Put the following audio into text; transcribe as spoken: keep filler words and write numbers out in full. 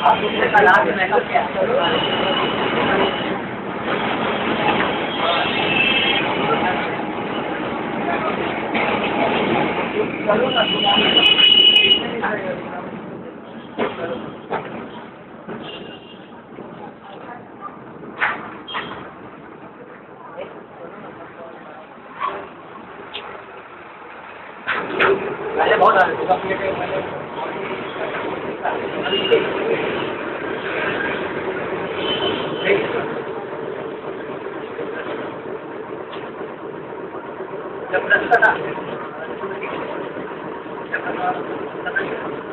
आप दूसरे का लाभ में मेकअप क्या चलो ना पहले बहुत आ रहे थे जब